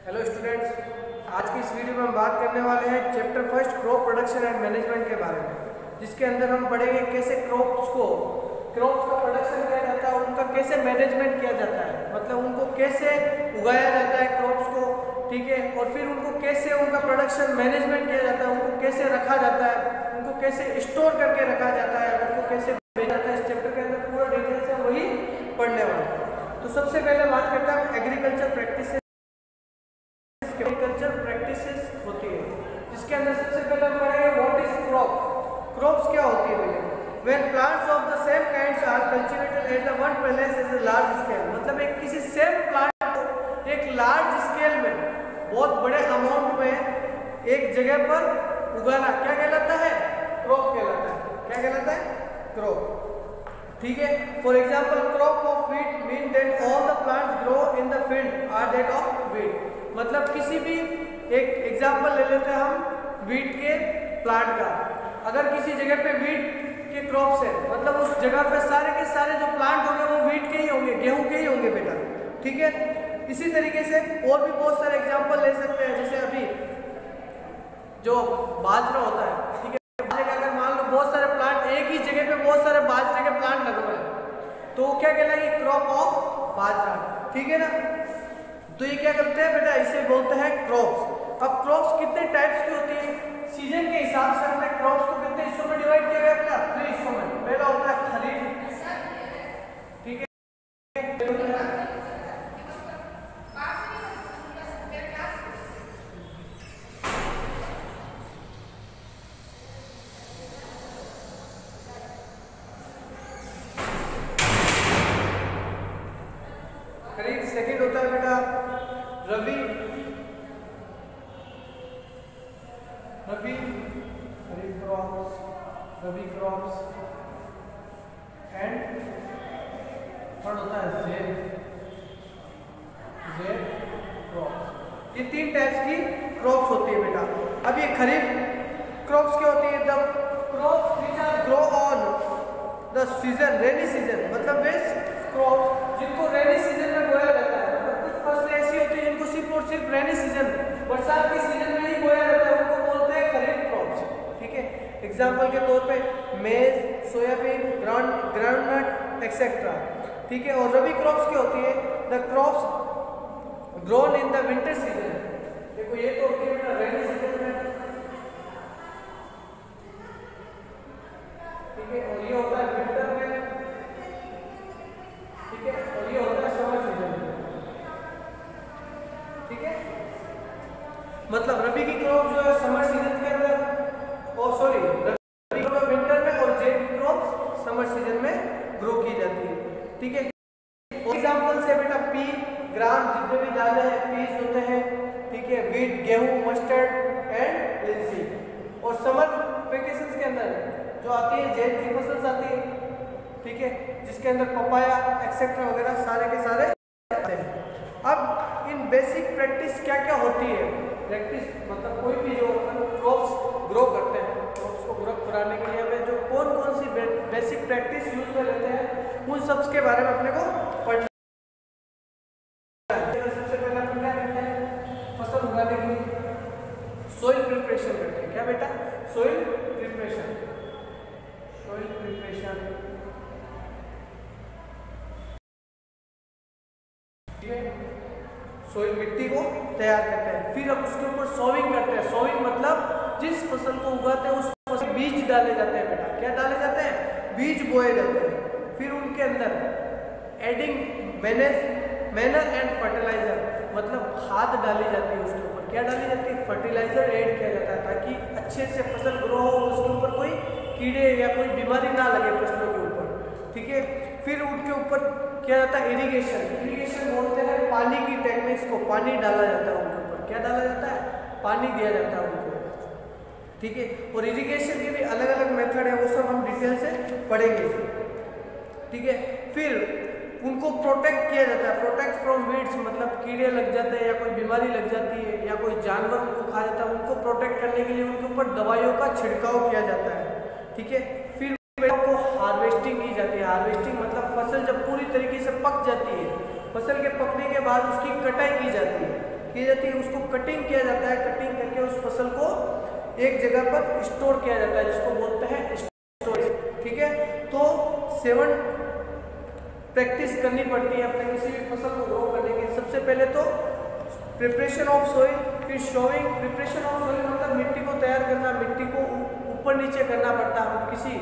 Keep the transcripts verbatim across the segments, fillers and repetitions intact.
Hello students, आज की इस वीडियो में हम बात करने वाले हैं chapter first crop production and management के बारे में, जिसके अंदर हम पढ़ेंगे कैसे क्रॉप्स को क्रॉप्स का प्रोडक्शन किया जाता है, उनका कैसे मैनेजमेंट किया जाता है, मतलब उनको कैसे उगाया जाता है क्रॉप्स को, ठीक है। और फिर उनको कैसे उनका प्रोडक्शन मैनेजमेंट किया जाता है, उनको कैसे रखा जाता है, उनको कैसे स्टोर करके रखा जाता है, उनको कैसे बेचा जाता है। इस चैप्टर के अंदर पूरा डिटेल से वही पढ़ने वाले हैं। तो सबसे पहले बात करते हैं एग्रीकल्चर प्रैक्टिस एग्रीकल्चर प्रैक्टिसेस होती है, जिसके अंदर सबसे पहले हम पढ़ेंगे व्हाट इज क्रॉप। क्रॉप्स क्या होती है भैया? When plants of the same kinds are cultivated at the one place as a large scale, मतलब एक किसी सेम प्लांट को एक लार्ज स्केल में बहुत बड़े अमाउंट में एक जगह पर उगाना क्या कहलाता है? क्रॉप कहलाता है। क्या कहलाता है? क्रॉप, ठीक है। For example crop of wheat mean that all the plants grow in the field are that of wheat, मतलब किसी भी एक एग्जाम्पल ले लेते हैं हम व्हीट के प्लांट का। अगर किसी जगह पे व्हीट के क्रॉप्स है, मतलब उस जगह पे सारे के सारे जो प्लांट होंगे वो व्हीट के ही होंगे, गेहूं के ही होंगे बेटा, ठीक है। इसी तरीके से और भी बहुत सारे एग्जाम्पल ले सकते हैं, जैसे अभी जो बाजरा होता है, ठीक है। बाजरे का अगर मान लो बहुत सारे प्लांट एक ही जगह पे बहुत सारे बाजरे के प्लांट लगे हुए हैं, तो वो क्या कहलाएगी? क्रॉप ऑफ बाजरा, ठीक है ना। तो ये क्या करते हैं बेटा? इसे बोलते हैं क्रॉप्स। अब क्रॉप्स कितने टाइप्स की होती है? सीजन के हिसाब से हमने क्रॉप्स को कितने हिस्सों में डिवाइड किया गया बेटा? थ्री हिस्सों में। पहला होता है खरीफ, ठीक है, खरीफ। सेकंड होता है बेटा rabi, rabi kharif crops, rabi crops. And third होता है ज़ेड, ज़ेड क्रॉप्स। ये तीन टाइप्स की क्रॉप्स होती है बेटा। अब ये खरीफ क्रॉप्स क्या होती है? The crops which are grow on the season, rainy season, मतलब वे क्रॉप जिनको रेनी सीजन में बोया जाता है, मतलब कुछ फसलें ऐसी होती है जिनको सिर्फ और सिर्फ रेनी सीजन, बरसात के सीजन में ही बोया जाता है, उनको बोलते हैं खरीफ क्रॉप्स, ठीक है। एग्जाम्पल के तौर पे मेज, सोयाबीन, ग्राउंड ग्राउंडनट एक्सेट्रा, ठीक है। और रबी क्रॉप्स क्या होती है? The crops grown in the winter season. देखो ये तो होती है रेनी सीजन में, ठीक है, और ये होता है विंटर में, ठीक है, और ये होता है समर सीजन में, ठीक है। मतलब रबी की क्रॉप जो है समर सीजन के अंदर, oh sorry rabi crop winter में और जेड की क्रॉप समर सीजन में ग्रो की जाती है, ठीक है। एग्जांपल से बेटा पी, ग्राम, जितने भी दालें हैं पीस होते हैं, ठीक है, व्हीट, गेहूं, मस्टर्ड एंड लिनसीड। और समर वेकेशंस के अंदर जो आती है जेड की फसल आती है, ठीक है, जिसके अंदर पपाया एक्सेट्रा वगैरह सारे के सारे आते हैं। अब इन बेसिक प्रैक्टिस क्या क्या होती है? प्रैक्टिस मतलब कोई भी जो क्रॉप्स ग्रो करते हैं, क्रॉप्स को ग्रो कराने के लिए हमें जो कौन कौन सी बे, बेसिक प्रैक्टिस यूज में लेते हैं, उन सब के बारे में अपने को पढ़ना है। सबसे पहले हम क्या करते हैं? फसल उगाने के लिए सोइल प्रिपरेशन करते हैं। क्या बेटा? Soil preparation, soil preparation, soil मिट्टी को तैयार करते हैं। फिर हम उसके ऊपर सोविंग करते हैं। सोविंग मतलब जिस फसल को उगाते हैं उस फसल में बीज डाले जाते हैं बेटा। क्या डाले जाते हैं? बीज बोए जाते हैं। फिर उनके अंदर adding manage manure and fertiliser, मतलब खाद डाली जाती है उसके ऊपर। क्या डाली जाती है? फर्टिलाइजर ऐड किया जाता है, ताकि अच्छे से फसल ग्रो हो, उसके ऊपर कोई कीड़े या कोई बीमारी ना लगे फसलों के ऊपर, ठीक है। फिर उनके ऊपर क्या जाता है? इरिगेशन। इरिगेशन बोलते हैं पानी की टेक्निक्स को, पानी डाला जाता है उनके ऊपर। क्या डाला जाता है? पानी दिया जाता है उनको, ठीक है। और इरिगेशन के भी अलग अलग मेथड है, वो सब हम डिटेल से पढ़ेंगे, ठीक है। फिर उनको प्रोटेक्ट किया जाता है, प्रोटेक्ट फ्रॉम वीड्स, मतलब कीड़े लग जाते हैं या कोई बीमारी लग जाती है या कोई जानवर उनको खा जाता है, उनको प्रोटेक्ट करने के लिए उनके ऊपर दवाइयों का छिड़काव किया जाता है, ठीक है। फिर को हार्वेस्टिंग की जाती है। हार्वेस्टिंग मतलब फसल जब पूरी तरीके से पक जाती है, फसल के पकने के बाद उसकी कटाई की जाती है, की जाती है, उसको कटिंग किया जाता है, कटिंग करके उस फसल को एक जगह पर स्टोर किया जाता है जिसको बोलते हैं स्टोरेज। ठीक है, तो सेवन प्रैक्टिस करनी पड़ती है अपने किसी भी फसल को ग्रो करने की। सबसे पहले तो प्रिपरेशन ऑफ सोइल, फिर शोइंग। प्रिपरेशन ऑफ सोइल मतलब मिट्टी को तैयार करना, मिट्टी को ऊपर नीचे करना पड़ता है। हम किसी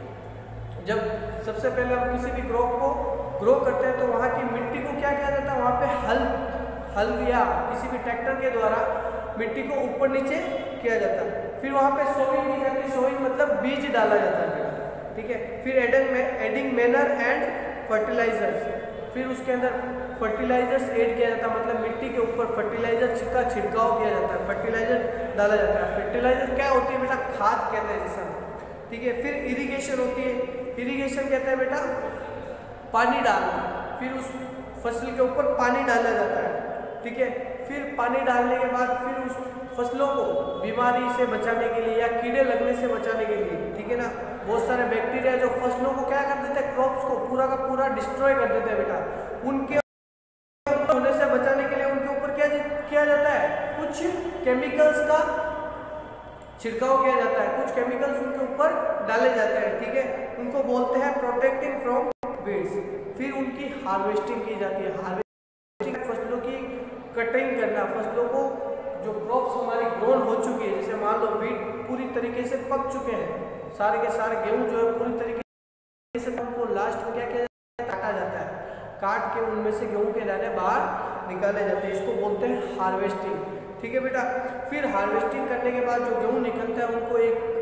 जब सबसे पहले हम किसी भी क्रॉप को ग्रो करते हैं तो वहाँ की मिट्टी को क्या किया जाता है, वहाँ पे हल हल या किसी भी ट्रैक्टर के द्वारा मिट्टी को ऊपर नीचे किया जाता है। फिर वहाँ पे सोइंग की जाती है, सोइंग मतलब बीज डाला जाता है। ठीक है, फिर adding adding manure and fertilisers, फिर उसके अंदर फर्टिलाइजर्स ऐड किया जाता है, मतलब मिट्टी के ऊपर फर्टिलाइजर का छिड़काव किया जाता है, फर्टिलाइजर डाला जाता है। फर्टिलाइजर क्या होती है बेटा, खाद कहते हैं जिसे। ठीक है, फिर इरिगेशन होती है, इरिगेशन कहते हैं बेटा पानी डालना, फिर उस फसल के ऊपर पानी डाला जाता है। ठीक है, फिर पानी डालने के बाद फिर उस फसलों को बीमारी से बचाने के लिए या कीड़े लगने से बचाने के लिए, ठीक है ना, बहुत सारे बैक्टीरिया जो फसलों को क्या कर देते हैं, क्रॉप्स को पूरा का पूरा डिस्ट्रॉय कर देते हैं बेटा, उनके होने से बचाने के लिए उनके ऊपर क्या किया जाता है, कुछ केमिकल्स का छिड़काव किया जाता है, कुछ केमिकल्स उनके ऊपर डाले जाते हैं। ठीक है, उनको बोलते हैं प्रोटेक्टिंग फ्रॉम वीड्स। फिर उनकी हार्वेस्टिंग की जाती है, हार्वेस्टिंग फसलों की कटिंग करना, फसलों को जो क्रॉप्स हमारी ग्रोन हो चुकी है, जैसे मान लो वीट पूरी तरीके से पक चुके हैं, सारे के सारे गेहूं जो है पूरी तरीके से, उनको लास्ट में क्या किया जाता है, काटा जाता है, काट के उनमें से गेहूं के दाने बाहर निकाले जाते हैं, इसको बोलते हैं हार्वेस्टिंग। ठीक है बेटा, फिर हार्वेस्टिंग करने के बाद जो गेहूं निकलता है उनको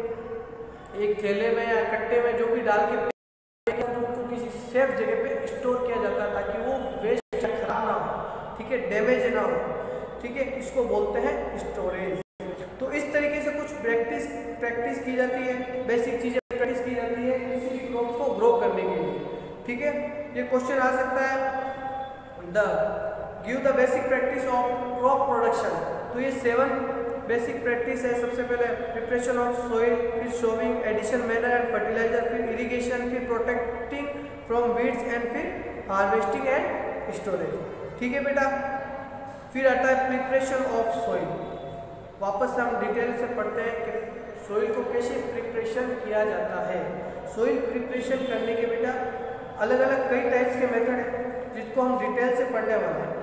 एक एक थैले में या कट्टे में जो भी डाल के उनको किसी सेफ जगह पे स्टोर किया जाता है ताकि वो वेस्ट खराब ना हो, ठीक है, डैमेज ना हो। ठीक है, इसको बोलते हैं स्टोरेज। तो इस तरीके से कुछ प्रैक्टिस प्रैक्टिस की जाती है, बेसिक चीजें प्रैक्टिस की जाती है किसी भी क्रॉप को ग्रो करने के लिए। ठीक है, ये क्वेश्चन आ सकता है, the give the basic practice of crop production. तो ये सेवन बेसिक प्रैक्टिस है। सबसे पहले प्रिपरेशन ऑफ सोइल, फिर sowing, addition manure and fertiliser, फिर इरिगेशन, फिर प्रोटेक्टिंग फ्रॉम वीड्स एंड फिर हार्वेस्टिंग एंड स्टोरेज। ठीक है बेटा, फिर आता है प्रिपरेशन ऑफ सोइल। वापस हम डिटेल से पढ़ते हैं कि सोइल को कैसे प्रिपरेशन किया जाता है। सोइल प्रिपरेशन करने के बेटा अलग अलग कई टाइप्स के मेथड हैं जिसको हम डिटेल से पढ़ने वाले हैं।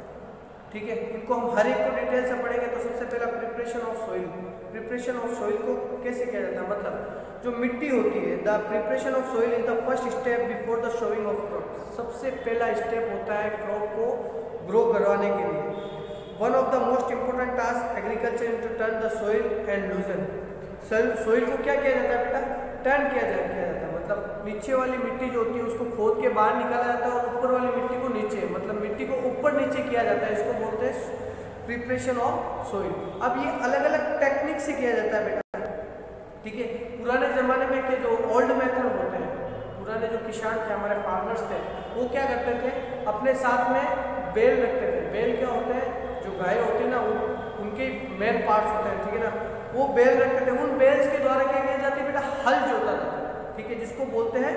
ठीक है, इनको हम हर एक को डिटेल से पढ़ेंगे। तो सबसे पहला preparation of soil. Preparation of soil को कैसे किया जाता है, मतलब जो मिट्टी होती है, the preparation of soil is the first step before the sowing of crop. सबसे पहला स्टेप होता है क्रॉप को ग्रो करवाने के लिए। One of the most important task agriculture is to turn the soil and loosen. Soil को क्या किया जाता है बेटा, टर्न किया जा किया जाता है, मतलब नीचे वाली मिट्टी जो होती है उसको खोद के बाहर निकाला जाता है और ऊपर वाली मिट्टी को नीचे, मतलब मिट्टी को ऊपर नीचे किया जाता है, इसको बोलते हैं प्रिपरेशन ऑफ सोइल। अब ये अलग अलग टेक्निक से किया जाता है बेटा। ठीक है, पुराने ज़माने में के जो ओल्ड मेथड होते हैं, पुराने जो किसान थे, हमारे फार्मर्स थे, वो क्या करते थे, अपने साथ में बैल रखते थे। बैल क्या होते हैं, जो गाय होती है ना, उन, उनके मेन पार्ट्स होते हैं, ठीक है ना, वो बैल रखते थे। उन बैल्स के द्वारा क्या किया जाता है बेटा, हल जोता था, ठीक है, जिसको बोलते हैं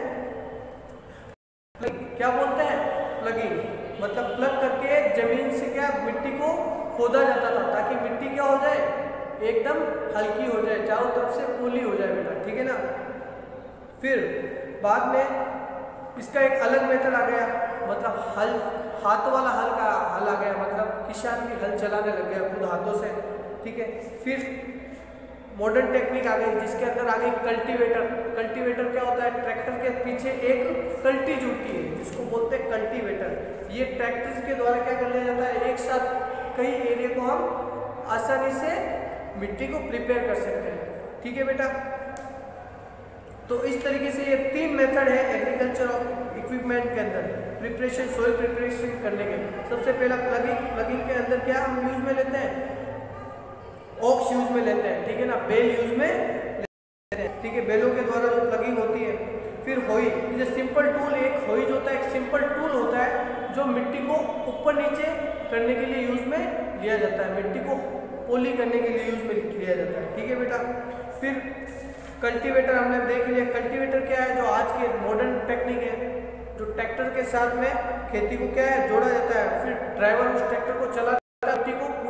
क्या बोलते हैं, प्लगिंग। मतलब प्लग करके जमीन से क्या मिट्टी को खोदा जाता था ताकि मिट्टी क्या हो जाए, एकदम हल्की हो जाए, चारों तरफ से पोली हो जाए बेटा, ठीक है ना। फिर बाद में इसका एक अलग मेथड आ गया, मतलब हल, हाथ वाला हल का हल आ गया, मतलब किसान भी हल चलाने लग गया खुद हाथों से, ठीक है। फिर मॉडर्न टेक्निक आ गई जिसके अंदर आ गई कल्टीवेटर। कल्टीवेटर क्या होता है, ट्रैक्टर के पीछे एक कल्टी जुड़ती है जिसको बोलते हैं कल्टीवेटर। ये ट्रैक्टर के द्वारा क्या कर लिया जाता है, एक साथ कई एरिया को हम आसानी से मिट्टी को प्रिपेयर कर सकते हैं, ठीक है बेटा। तो इस तरीके से ये तीन मेथड है एग्रीकल्चर ऑफ इक्विपमेंट के अंदर प्रिपरेशन, सोइल प्रिपरेशन करने के। सबसे पहला प्लगिंग। प्लगिंग के अंदर क्या हम यूज में लेते हैं, ऑक्स यूज में लेते हैं, ठीक है ना, बेल यूज में लेते हैं, ठीक है, बेलों के द्वारा जो प्लगिंग होती है। फिर होई इज ए सिंपल टूल। एक होई जो होता है एक सिंपल टूल होता है जो मिट्टी को ऊपर नीचे करने के लिए यूज में लिया जाता है, मिट्टी को पोली करने के लिए यूज में लिया जाता है, ठीक है बेटा। फिर कल्टीवेटर हमने देख लिया। कल्टीवेटर क्या है, जो आज के मॉडर्न टेक्निक है, जो ट्रैक्टर के साथ में खेती को क्या है जोड़ा जाता है। फिर ड्राइवर उस ट्रैक्टर को चला मिट्टी को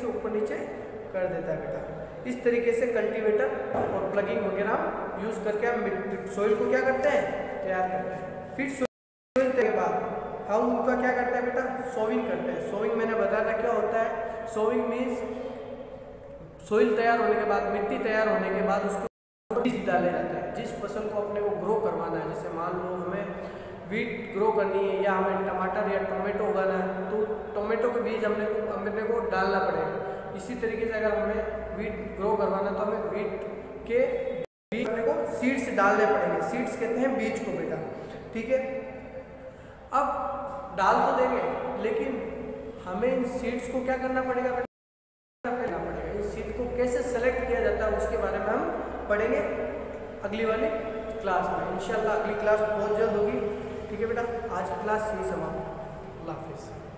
से ऊपर नीचे कर देता है बेटा। इस तरीके से कल्टीवेटर और प्लगिंग वगैरह यूज़ करके हम सोइल को क्या करते हैं, तैयार करते हैं। फिर सोइल के बाद हम उनका क्या करते हैं बेटा, सोविंग करते हैं। सोविंग मैंने बताया था क्या होता है। सोविंग मीन्स सोइल तैयार होने के बाद, मिट्टी तैयार होने के बाद उसको बीज डाले जाते हैं। जिस फसल को अपने को ग्रो करवाना है, जैसे मान लो हमें वीट ग्रो करनी है या हमें टमाटर या टोमेटो उगाना है, तो टोमेटो के बीज हमने को अपने को डालना पड़ेगा। इसी तरीके से अगर हमें वीट ग्रो करवाना है तो हमें वीट के बीज अपने को सीड्स डालने पड़ेंगे। सीड्स कहते हैं बीज को बेटा, ठीक है। अब डाल तो देंगे, लेकिन हमें इन सीड्स को क्या करना पड़ेगा, करना पड़ेगा। इन सीड को कैसे सेलेक्ट किया जाता है उसके बारे में हम पढ़ेंगे अगली वाली क्लास में इंशाल्लाह। अगली क्लास बहुत जल्द होगी, ठीक है बेटा। आज की क्लास यही समाप्त। अल्लाह हाफिज़।